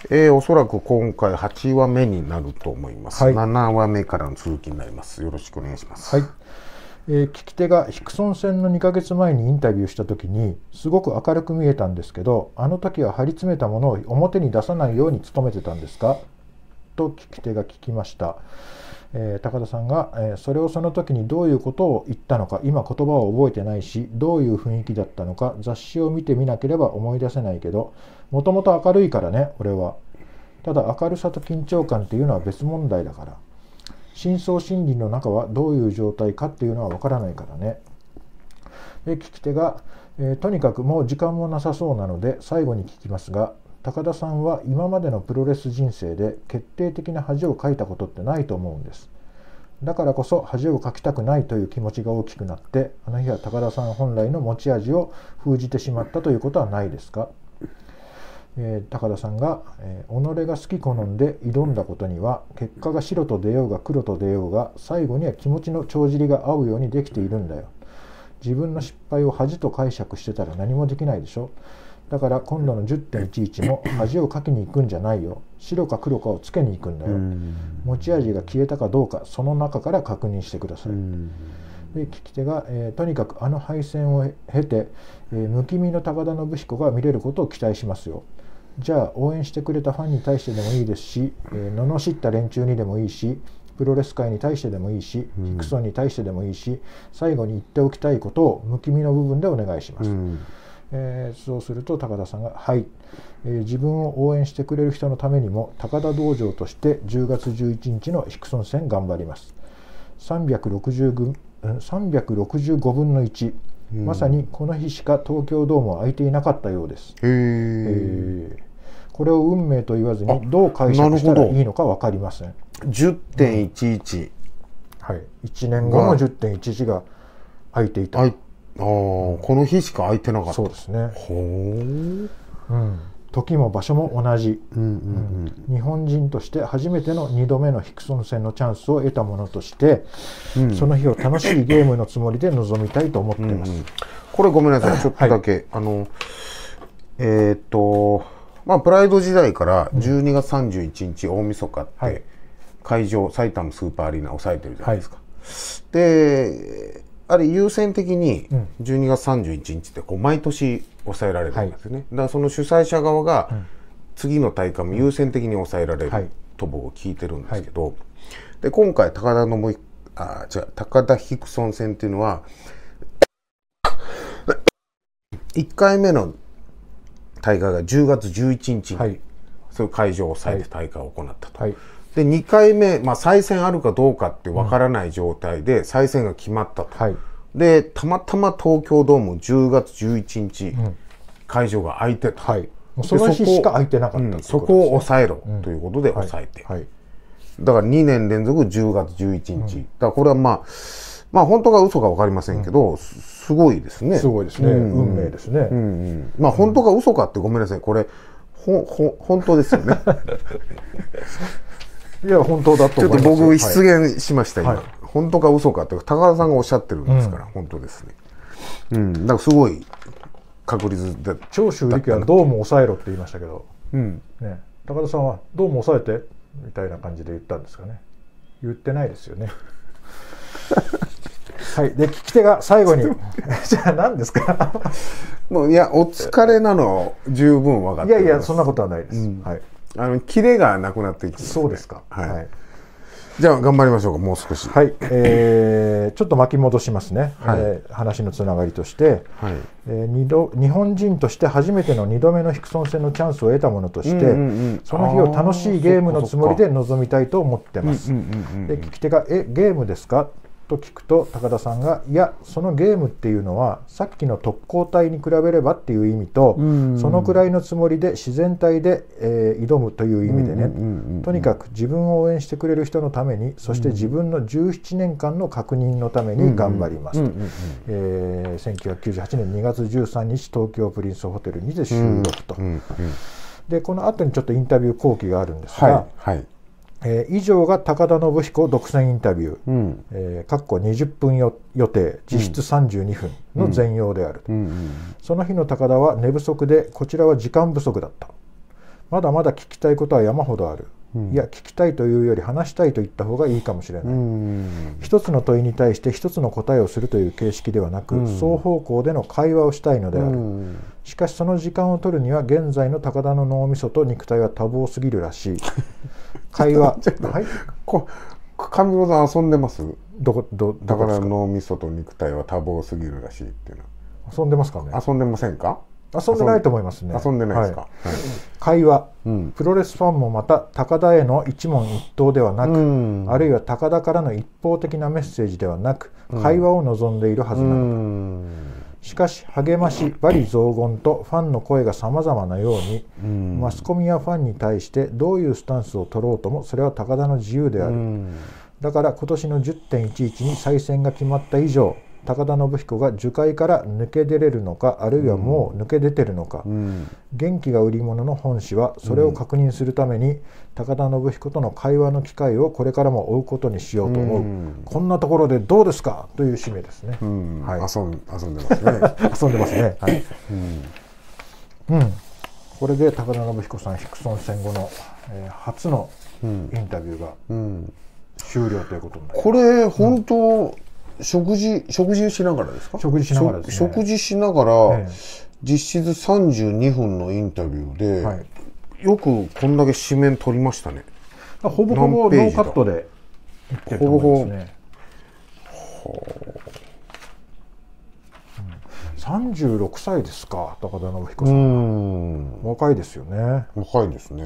おそらく今回8話目になると思います。はい、7話目からの続きになります。よろしくお願いします。 はい。聞き手がヒクソン戦の2ヶ月前にインタビューした時にすごく明るく見えたんですけど、あの時は張り詰めたものを表に出さないように努めてたんですかと聞き手が聞きました。高田さんが、それをその時にどういうことを言ったのか今言葉を覚えてないし、どういう雰囲気だったのか雑誌を見てみなければ思い出せないけど、もともと明るいからね俺は。ただ明るさと緊張感っていうのは別問題だから、深層心理の中はどういう状態かっていうのはわからないからね。で聞き手が、とにかくもう時間もなさそうなので最後に聞きますが、高田さんは今までのプロレス人生で決定的な恥をかいたことってないと思うんです。だからこそ恥をかきたくないという気持ちが大きくなって、あの日は高田さん本来の持ち味を封じてしまったということはないですか。高田さんが、己が好き好んで挑んだことには結果が白と出ようが黒と出ようが最後には気持ちの帳尻が合うようにできているんだよ。自分の失敗を恥と解釈してたら何もできないでしょ。だから今度の 10.11 も恥をかきに行くんじゃないよ。白か黒かをつけに行くんだよ。持ち味が消えたかどうかその中から確認してください。で聞き手が、とにかくあの敗戦を経て、無気味の高田信彦が見れることを期待しますよ。じゃあ応援してくれたファンに対してでもいいですし、罵った連中にでもいいし、プロレス界に対してでもいいし、ヒクソンに対してでもいいし、最後に言っておきたいことを無気味の部分でお願いします。そうすると高田さんがはい、自分を応援してくれる人のためにも高田道場として10月11日のヒクソン戦頑張ります。365分の1、まさにこの日しか東京ドームは空いていなかったようです。これを運命と言わずにどう解釈したらいいのか分かりません。 10.11、 はい、1年後の 10.11 が空いていた。 この日しか空いてなかった。 そうですね。時も場所も同じ。日本人として初めての2度目のヒクソン戦のチャンスを得たものとして、その日を楽しいゲームのつもりで臨みたいと思っています。 これごめんなさい、ちょっとだけ、プライド時代から12月31日大晦日って会場埼玉スーパーアリーナ抑えてるじゃないですか。であれ優先的に12月31日ってこう毎年抑えられるんですよね。だからその主催者側が次の大会も優先的に抑えられると僕は聞いてるんですけど、で今回高田ヒクソン戦っていうのは1回目の大会が10月11日にそういう会場を抑えて大会を行ったと。で2回目、再戦あるかどうかってわからない状態で再戦が決まったと。でたまたま東京ドーム10月11日、会場が空いてた。 その日しか空いてなかった。 そこを抑えろということで抑えて、だから2年連続10月11日、だからこれは本当か嘘か分かりませんけど、すごいですね。 すごいですね。運命ですね。 本当か嘘かってごめんなさい、これ本当ですよね。 いや本当だと思います。 ちょっと僕失言しました今。本当か嘘かって高田さんがおっしゃってるんですから、本当ですね。だからすごい確率で。 長州力はどうも抑えろって言いましたけど、高田さんはどうも抑えてみたいな感じで言ったんですかね。言ってないですよね。はい、で聞き手が最後にじゃあ何ですか。 もういやお疲れなの十分分かってます。 いやそんなことはないです。 キレがなくなっていく。 そうですか。 じゃあ頑張りましょうか、もう少し。 ちょっと巻き戻しますね。話のつながりとして、日本人として初めての2度目のヒクソン戦のチャンスを得たものとして、その日を楽しいゲームのつもりで臨みたいと思ってます。で聞き手がゲームですかと聞くと高田さんがいやそのゲームっていうのはさっきの特攻隊に比べればっていう意味と、そのくらいのつもりで自然体で、挑むという意味でね、とにかく自分を応援してくれる人のために、そして自分の17年間の確認のために頑張ります。1998年2月13日東京プリンスホテルにて収録と。でこの後にちょっとインタビュー後期があるんですが、以上が高田信彦独占インタビュー、20分予定実質32分の全容である。その日の高田は寝不足でこちらは時間不足だった。 まだまだ聞きたいことは山ほどある。いや、聞きたいというより話したいと言った方がいいかもしれない。一つの問いに対して一つの答えをするという形式ではなく、双方向での会話をしたいのである。しかしその時間を取るには現在の高田の脳みそと肉体は多忙すぎるらしい。会話はい、 上村さん遊んでます？高田の脳みそと肉体は多忙すぎるらしいっていうのは。 遊んでますかね？ 遊んでませんか？ 遊んでないと思いますね。 遊んでないですか？ 会話、プロレスファンもまた高田への一問一答ではなく、あるいは高田からの一方的なメッセージではなく、会話を望んでいるはずなのだ。しかし励まし罵詈雑言とファンの声が様々なように、マスコミやファンに対してどういうスタンスを取ろうともそれは高田の自由である。だから今年の 10.11 に再選が決まった以上、高田信彦が樹海から抜け出れるのか、あるいはもう抜け出てるのか、元気が売り物の本誌はそれを確認するために、高田信彦との会話の機会をこれからも追うことにしようと思う。こんなところでどうですかという締めですね。 遊んでますね。 遊んでますね。はい。これで高田信彦さんヒクソン戦後の、初のインタビューが終了ということになります。 これ本当、食事しながらですか？ 食事しながらですね。 食事しながら、実質32分のインタビューで、よくこんだけ紙面取りましたね。 ほぼほぼノーカットでいってると思いますね。36歳ですか、高田信彦さん。若いですよね。 若いですね。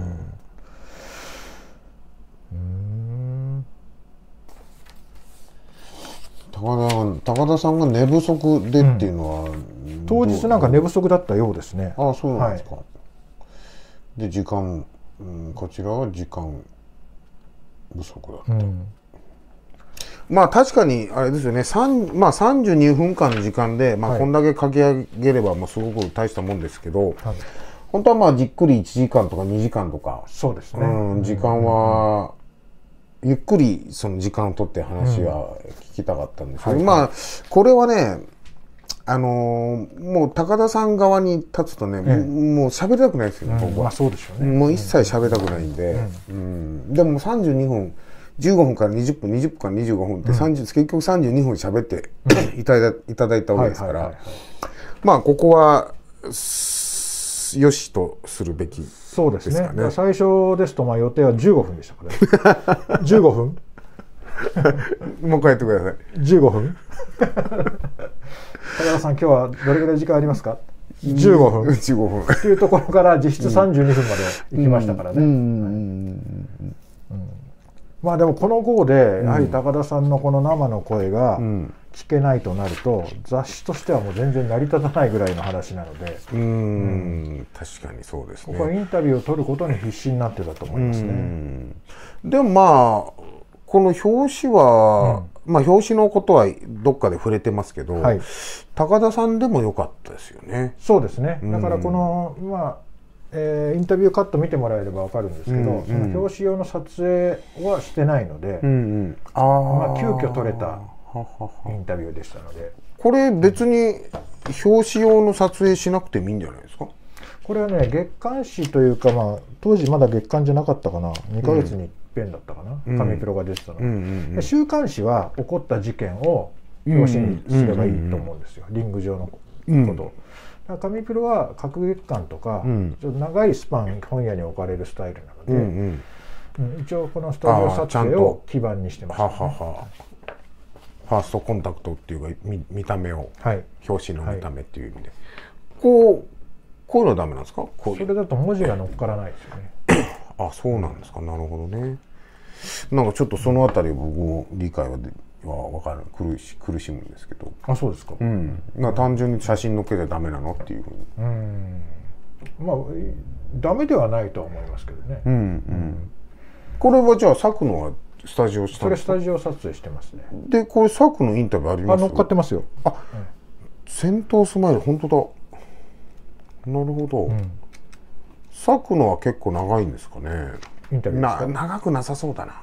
高田さんが寝不足でっていうのは、 当日なんか寝不足だったようですね。 ああ、そうなんですか。で時間、こちらは時間不足だった。まあ確かにあれですよね。32分間の時間で、こんだけ書き上げればすごく大したもんですけど、本当はじっくり1時間とか2時間とか、 そうですね。 時間はゆっくりその時間を取って話は聞きたかったんですけど、これはね、もう高田さん側に立つとね、もう喋りたくないですよね、僕は。 そうでしょうね。 もう一切喋りたくないんで、でも32分、15分から20分、20分から25分って結局32分喋っていただいたわけですから、ここはよしとするべきですかね。 そうですね。最初ですと予定は15分でしたからね。15分もう一回やってください。 15分高田さん、今日はどれぐらい時間ありますか？15分。 15分。 っていうところから実質32分まで行きましたからね。でもこの号でやはり高田さんのこの生の声が聞けないとなると、雑誌としてはもう全然成り立たないぐらいの話なので、 確かにそうですね。 ここはインタビューを取ることに必死になってたと思いますね。 でもこの表紙は、表紙のことはどっかで触れてますけど、高田さんでも良かったですよね。 そうですね。だからこのインタビューカット見てもらえれば分かるんですけど、その表紙用の撮影はしてないので、急遽撮れたインタビューでしたので、 これ別に表紙用の撮影しなくてもいいんじゃないですか？ これはね、月刊誌というか、当時まだ月刊じゃなかったかな、2ヶ月に一遍だったかな、紙プロが出てたの。週刊誌は起こった事件を表紙にすればいいと思うんですよ、リング上のことを。紙プロは各月刊とか、ちょっと長いスパン本屋に置かれるスタイルなので、一応このスタジオ撮影を基盤にしてます、ね。ファーストコンタクトっていうか見た目を、表紙の見た目っていう意味で、こういうのはダメなんですか？ それだと文字が乗っからないですよね。 あ、そうなんですか。なるほどね。なんかちょっとそのあたり僕も理解は分からない、苦しむんですけど。 あ、そうですか。 単純に写真載っけてダメなのっていうふうに。 ダメではないとは思いますけどね。 これはじゃあ佐久野はスタジオしたんですか？ それスタジオ撮影してますね。 でこれ佐久野インタビューあります？ 乗っかってますよ。 戦闘スマイル、本当だ。なるほど。佐久野は結構長いんですかね。 インタビューですか？ 長くなさそうだな。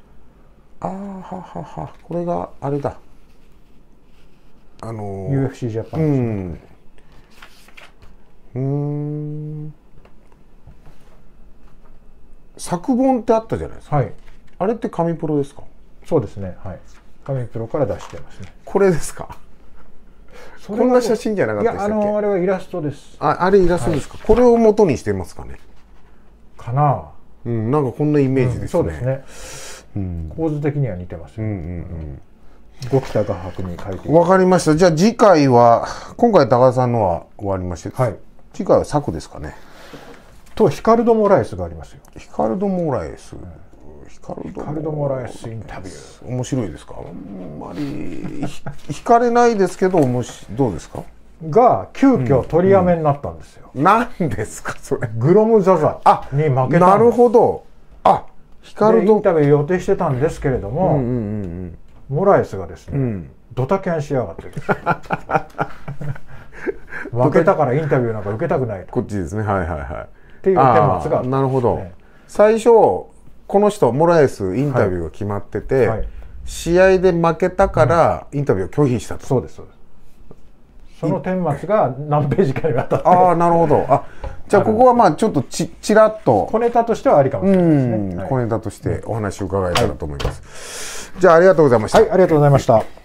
これがあれだ。 UFC ジャパンですね。 作本ってあったじゃないですか。 はい。 あれって紙プロですか？ そうですね。はい。紙プロから出してますね。 これですか？こんな写真じゃなかったでしたっけ？ いや、あれはイラストです。 あれイラストですか？これを元にしてますかね？ かな。 うん、なんかこんなイメージですね。 そうですね。構図的には似てますよ。五北画伯に書いて。 わかりました。じゃあ次回は、今回高田さんのは終わりまして、 はい。 次回は作ですかね。 とヒカルド・モラエスがありますよ。 ヒカルド・モラエス。 ヒカルド・モラエスインタビュー。 面白いですか？あんまり惹かれないですけど、どうですか？ が急遽取りやめになったんですよ。 何ですかそれ？ グロム・ザザに負けたんです。 なるほど。ヒカルドインタビュー予定してたんですけれども、モラエスがですね、ドタキャンしやがってです負けたからインタビューなんか受けたくないと。 こっちですね。はいはいはい。 っていう顛末が。 なるほど。最初この人モラエスインタビューが決まってて、試合で負けたからインタビューを拒否したと。 そうですそうです。その顛末が何ページかにわたって。 なるほど。じゃあここはまあちょっとちらっと小ネタとしてはありかもしれないですね。 小ネタとしてお話を伺えたらと思います。じゃあありがとうございました。 はい、ありがとうございました。